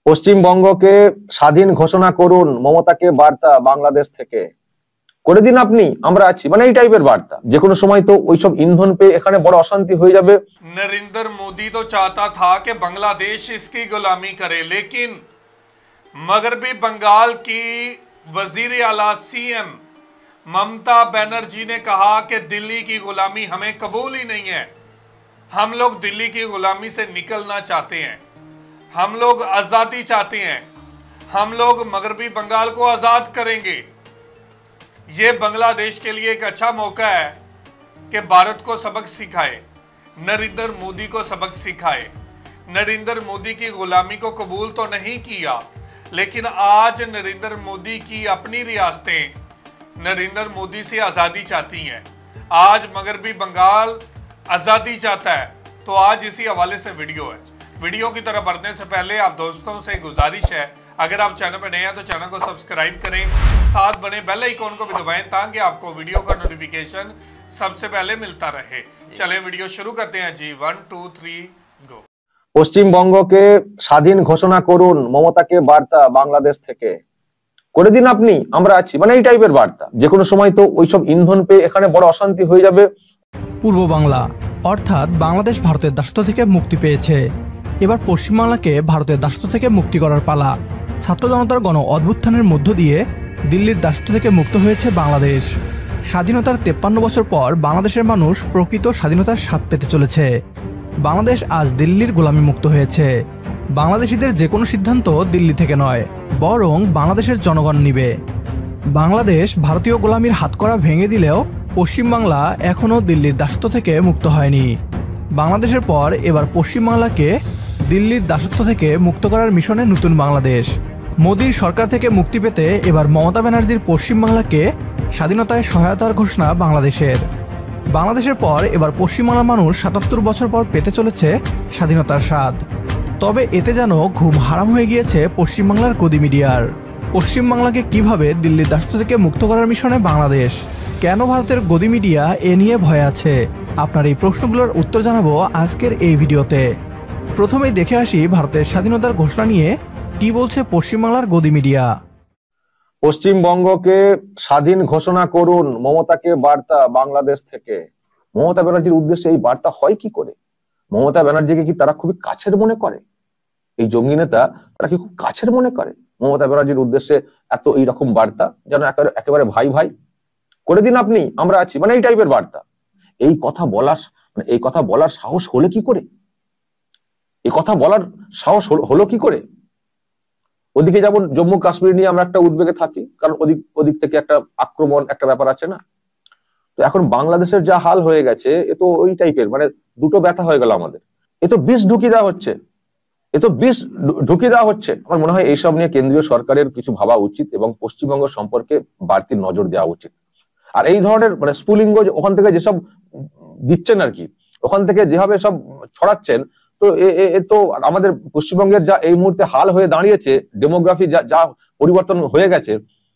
পশ্চিমবঙ্গকে স্বাধীন ঘোষণা করুন, মমতাকে বার্তা বাংলাদেশ থেকে। করে দিন আপনি, আমরা আছি, মানে এই টাইপের বার্তা। যে কোনো সময় তো ওইসব ইন্ধন পেয়ে এখানে বড় অশান্তি হয়ে যাবে। नरेंद्र मोदी तो चाहता था कि बांग्लादेश इसकी गुलामी करे, लेकिन मगरबी बंगाल की वजीर आला सीएम ममता बनर्जी ने कहा कि दिल्ली की गुलामी हमें कबूल ही नहीं है। हम लोग दिल्ली की गुलामी से निकलना चाहते हैं, हम लोग आज़ादी चाहते हैं, हम लोग मगरबी बंगाल को आज़ाद करेंगे। ये बांग्लादेश के लिए एक अच्छा मौका है कि भारत को सबक सिखाए, नरेंद्र मोदी को सबक सिखाए। नरेंद्र मोदी की गुलामी को कबूल तो नहीं किया, लेकिन आज नरेंद्र मोदी की अपनी रियासतें नरेंद्र मोदी से आज़ादी चाहती हैं। आज मगरबी बंगाल आज़ादी चाहता है, तो आज इसी हवाले से वीडियो की तरफ बढ़ने से पहले आप दोस्तों से गुजारिश है, अगर आप चैनल पर नए हैं तो चैनल को सब्सक्राइब करें, साथ बने बेल आइकॉन को भी दबाएं ताकि आपको वीडियो का नोटिफिकेशन सबसे पहले मिलता रहे। चलें वीडियो शुरू करते हैं जी। 1 2 3 गो। পশ্চিমবঙ্গকে স্বাধীন ঘোষণা করুন, মমতাকে বার্তা বাংলাদেশ থেকে। করে দিন আপনি, আমরা আছি, মানে এই টাইপের বার্তা। যে কোনো সময় তো ওইসব ইন্ধন পেয়ে এখানে বড় অশান্তি হয়ে যাবে। পূর্ব বাংলা অর্থাৎ বাংলাদেশ ভারতের দাসত্ব থেকে মুক্তি পেয়েছে। এবার পশ্চিমবাংলাকে ভারতের দাসত্ব থেকে মুক্তি করার পালা। ছাত্র জনতার গণ অভ্যুত্থানের মধ্য দিয়ে দিল্লির দাসত্ব থেকে মুক্ত হয়েছে বাংলাদেশ। স্বাধীনতার 53 বছর পর বাংলাদেশের মানুষ প্রকৃত স্বাধীনতার স্বাদ পেতে চলেছে। বাংলাদেশ আজ দিল্লির গোলামি মুক্ত হয়েছে। বাংলাদেশিদের যে কোনো সিদ্ধান্ত দিল্লি থেকে নয়, বরং বাংলাদেশের জনগণ নিবে। বাংলাদেশ ভারতীয় গোলামির হাতকড়া ভেঙে দিলেও পশ্চিমবাংলা এখনও দিল্লির দাসত্ব থেকে মুক্ত হয়নি। বাংলাদেশের পর এবার পশ্চিমবাংলাকে দিল্লির দাসত্ব থেকে মুক্ত করার মিশনে নতুন বাংলাদেশ। মোদির সরকার থেকে মুক্তি পেতে এবার মমতা ব্যানার্জির পশ্চিমবাংলাকে স্বাধীনতায় সহায়তার ঘোষণা বাংলাদেশের। বাংলাদেশের পর এবার পশ্চিমবাংলার মানুষ ৭৭ বছর পর পেতে চলেছে স্বাধীনতার স্বাদ। তবে এতে যেন ঘুম হারাম হয়ে গিয়েছে পশ্চিমবাংলার গদি মিডিয়ার। পশ্চিমবাংলাকে কিভাবে দিল্লির দাসত্ব থেকে মুক্ত করার মিশনে বাংলাদেশ, কেন ভারতের গদি মিডিয়া এ নিয়ে ভয় আছে? আপনার এই প্রশ্নগুলোর উত্তর জানাবো আজকের এই ভিডিওতে। প্রথমেই দেখে আসি ভারতের স্বাধীনতার ঘোষণা নিয়ে কি বলছে পশ্চিমবাংলার গদি মিডিয়া। পশ্চিমবঙ্গকে স্বাধীন ঘোষণা করুন, মমতাকে বার্তা বাংলাদেশ থেকে। মমতা ব্যানার্জির উদ্দেশ্যে এই বার্তা হয় কি করে? মমতা ব্যানার্জিকে কি তারা খুবই কাছের মনে করে? এই জঙ্গি নেতা তারা কি খুব কাছের মনে করে? মমতা ব্যানার্জির উদ্দেশ্যে এত এইরকম বার্তা, যেন একেবারে ভাই ভাই। করে দিন আপনি, আমরা আছি, মানে এই টাইপের বার্তা। এই কথা বলার সাহস হলে কি করে? এই কথা বলার সাহস হলো কি করে? ওদিকে যেমন জম্মু কাশ্মীর নিয়ে আমরা একটা উদ্বেগে থাকি, কারণ ওদিক থেকে একটা আক্রমণ একটা ব্যাপার আছে না। তো এখন বাংলাদেশের যা হাল হয়ে গেছে, এ তো ওই টাইপের, মানে দুটো ব্যথা হয়ে গেল আমাদের। এ তো বিষ ঢুকিয়ে দেওয়া হচ্ছে। আমার মনে হয় এইসব নিয়ে কেন্দ্রীয় সরকারের কিছু ভাবা উচিত এবং পশ্চিমবঙ্গ সম্পর্কে বাড়তি নজর দেওয়া উচিত। আর এই ধরনের মানে স্ফুলিঙ্গ ওখান থেকে যেসব দিচ্ছেন আর কি, ওখান থেকে যেভাবে সব ছড়াচ্ছেন, তো তো আমাদের পশ্চিমবঙ্গের যা এই মুহূর্তে হাল হয়ে দাঁড়িয়েছে, ডেমোগ্রাফি যা পরিবর্তন হয়ে গেছে,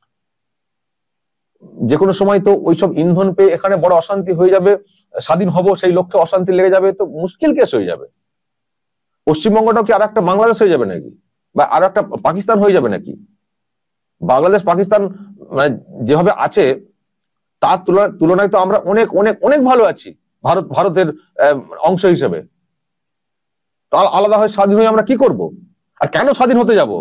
যে কোনো সময় তো ওইসব ইন্ধন পেয়ে এখানে বড় অশান্তি হয়ে যাবে। স্বাধীন হব সেই লক্ষ্যে অশান্তি লেগে যাবে, তো মুশকিল কেস হয়ে যাবে। পশ্চিমবঙ্গটাও কি আর একটা বাংলাদেশ হয়ে যাবে নাকি, বা আর একটা পাকিস্তান হয়ে যাবে নাকি? বাংলাদেশ পাকিস্তান মানে যেভাবে আছে তার তুলনায় তো আমরা অনেক অনেক অনেক ভালো আছি ভারতের অংশ হিসেবে। আলাদা হয়ে স্বাধীন হয়ে আমরা কি করব? আর কেন স্বাধীন হতে যাব?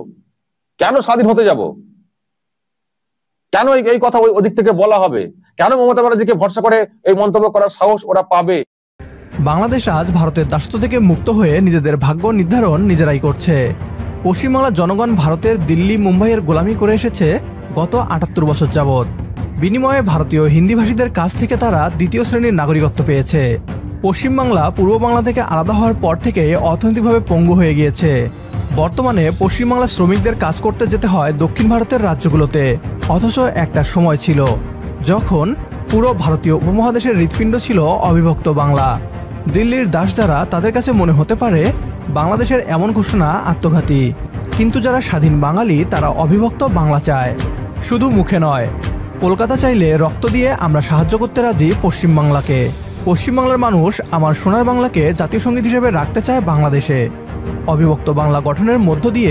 কেন এই কথা ওদিক থেকে বলা হবে? কেন মমতা ব্যানার্জিকে ভরসা করে এই মন্তব্য করার সাহস ওরা পাবে? বাংলাদেশ আজ ভারতের দাসত্ব থেকে মুক্ত হয়ে নিজেদের ভাগ্য নির্ধারণ নিজেরাই করছে। পশ্চিমবাংলার জনগণ ভারতের দিল্লি মুম্বাইয়ের গোলামি করে এসেছে গত ৭৮ বছর যাবৎ। বিনিময়ে ভারতীয় হিন্দিভাষীদের কাছ থেকে তারা দ্বিতীয় শ্রেণীর নাগরিকত্ব পেয়েছে। পশ্চিমবাংলা পূর্ব বাংলা থেকে আলাদা হওয়ার পর থেকে অর্থনৈতিকভাবে পঙ্গু হয়ে গিয়েছে। বর্তমানে পশ্চিমবাংলার শ্রমিকদের কাজ করতে যেতে হয় দক্ষিণ ভারতের রাজ্যগুলোতে। অথচ একটা সময় ছিল যখন পুরো ভারতীয় উপমহাদেশের হৃৎপিণ্ড ছিল অবিভক্ত বাংলা। দিল্লির দাস যারা, তাদের কাছে মনে হতে পারে বাংলাদেশের এমন ঘোষণা আত্মঘাতী, কিন্তু যারা স্বাধীন বাঙালি তারা অবিভক্ত বাংলা চায়, শুধু মুখে নয়। কলকাতা চাইলে রক্ত দিয়ে আমরা সাহায্য করতে রাজি পশ্চিমবাংলাকে। পশ্চিমবাংলার মানুষ আমার সোনার বাংলাকে জাতীয় সঙ্গীত হিসেবে রাখতে চায় বাংলাদেশে। অবিভক্ত বাংলা গঠনের মধ্য দিয়ে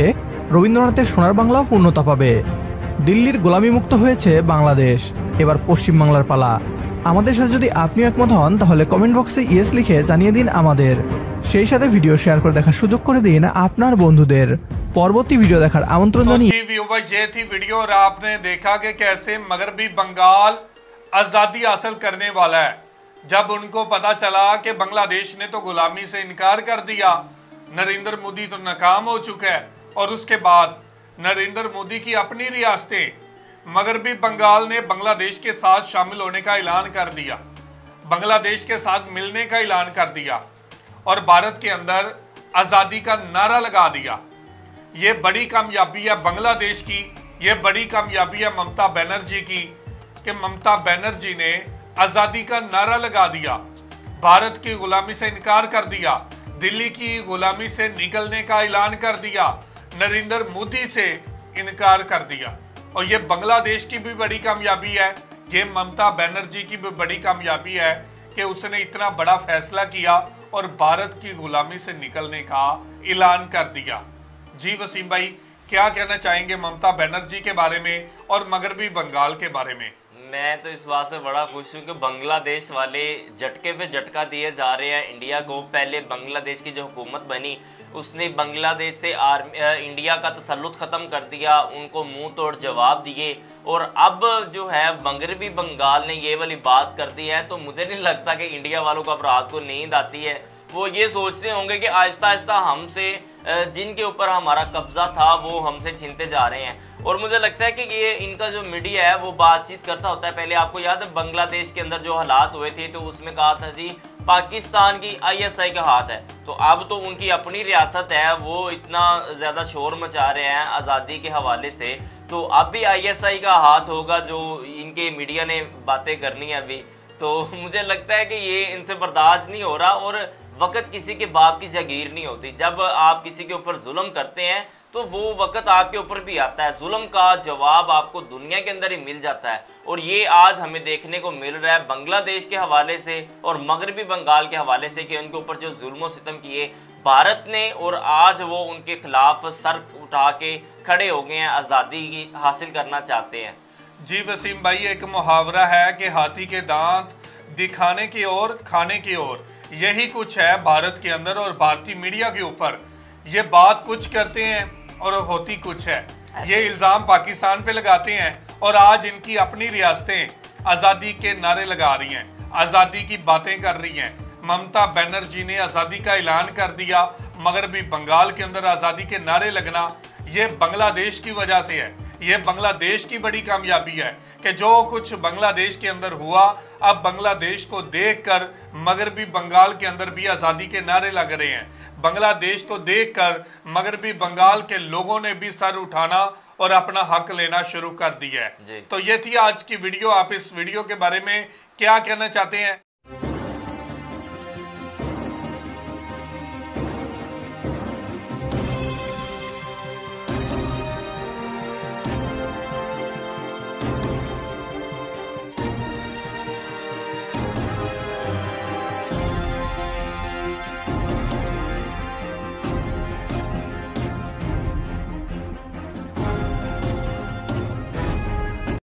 রবীন্দ্রনাথের সোনার বাংলাও পূর্ণতা পাবে। দিল্লির গোলামিমুক্ত হয়েছে বাংলাদেশ, এবার পশ্চিমবাংলার পালা। আমাদের সাথে যদি আপনিও একমত হন তাহলে কমেন্ট বক্সে ইয়েস লিখে জানিয়ে দিন আমাদের। সেই সাথে ভিডিও শেয়ার করে দেখার সুযোগ করে দিন আপনার বন্ধুদের। পরবর্তী ভিডিও देखार आमंत्रण जानिए। जी व्यूवर, ये थी वीडियो और आपने देखा कि कैसे मगरबी बंगाल आज़ादी हासिल करने वाला है। जब उनको पता चला कि बांग्लादेश ने तो गुलामी से इनकार कर दिया, नरेंद्र मोदी तो नाकाम हो चुका है, और उसके बाद नरेंद्र मोदी की अपनी रियासतें मगरबी बंगाल ने बांग्लादेश के साथ शामिल होने का ऐलान कर दिया, बांग्लादेश के साथ मिलने का ऐलान कर दिया और भारत के अंदर आज़ादी का नारा लगा दिया। ये बड़ी कामयाबी है बांग्लादेश की, ये बड़ी कामयाबी है ममता बनर्जी की कि ममता बनर्जी ने आज़ादी का नारा लगा दिया, भारत की गुलामी से इनकार कर दिया, दिल्ली की गुलामी से निकलने का ऐलान कर दिया, नरेंद्र मोदी से इनकार कर दिया। और ये बांग्लादेश की भी बड़ी कामयाबी है, ये ममता बनर्जी की भी बड़ी कामयाबी है कि उसने इतना बड़ा फैसला किया और भारत की गुलामी से निकलने का ऐलान कर दिया। जी वसीम भाई, क्या कहना चाहेंगे ममता बनर्जी के बारे में और मगरबी बंगाल के बारे में? मैं तो इस बात से बड़ा खुश हूँ कि बांग्लादेश वाले झटके पे झटका दिए जा रहे हैं इंडिया को। पहले बांग्लादेश की जो हुकूमत बनी उसने बांग्लादेश से इंडिया का तसल्लुत ख़त्म कर दिया, उनको मुंह तोड़ जवाब दिए, और अब जो है मगरबी बंगाल ने ये वाली बात कर दी है, तो मुझे नहीं लगता कि इंडिया वालों को अब रात को नींद आती है। वो ये सोचते होंगे कि आहिस्ता आहिस्ता हमसे जिनके ऊपर हमारा कब्जा था वो हमसे छीनते जा रहे हैं। और मुझे लगता है कि ये इनका जो मीडिया है वो बातचीत करता होता है। पहले आपको याद है बांग्लादेश के अंदर जो हालात हुए थे तो उसमें कहा था जी पाकिस्तान की ISI का हाथ है, तो अब तो उनकी अपनी रियासत है, वो इतना ज़्यादा शोर मचा रहे हैं आज़ादी के हवाले से, तो अब भी ISI का हाथ होगा जो इनके मीडिया ने बातें करनी है अभी। तो मुझे लगता है कि ये इनसे बर्दाश्त नहीं हो रहा, और वक़्त किसी के बाप की जागीर नहीं होती। जब आप किसी के ऊपर जुल्म करते हैं तो वो वक़्त आपके ऊपर भी आता है, जुल्म का जवाब आपको दुनिया के अंदर ही मिल जाता है। और ये आज हमें देखने को मिल रहा है बांग्लादेश के हवाले से और मगरबी बंगाल के हवाले से कि उनके ऊपर जो जुल्म सितम किए भारत ने, और आज वो उनके खिलाफ सर उठा के खड़े हो गए हैं, आज़ादी हासिल करना चाहते हैं। जी वसीम भाई, एक मुहावरा है कि हाथी के दांत दिखाने की ओर खाने की ओर, यही कुछ है भारत के अंदर और भारतीय मीडिया के ऊपर। ये बात कुछ करते हैं और होती कुछ है। ये इल्ज़ाम पाकिस्तान पे लगाते हैं और आज इनकी अपनी रियासतें आज़ादी के नारे लगा रही हैं, आज़ादी की बातें कर रही हैं। ममता बनर्जी ने आज़ादी का ऐलान कर दिया, मगरबी बंगाल के अंदर आज़ादी के नारे लगना ये बांग्लादेश की वजह से है। ये बांग्लादेश की बड़ी कामयाबी है कि जो कुछ बांग्लादेश के अंदर हुआ, अब बांग्लादेश को देखकर मगरबी बंगाल के अंदर भी आज़ादी के नारे लग रहे हैं। बांग्लादेश को देखकर मगरबी बंगाल के लोगों ने भी सर उठाना और अपना हक लेना शुरू कर दिया है। तो ये थी आज की वीडियो। आप इस वीडियो के बारे में क्या कहना चाहते हैं?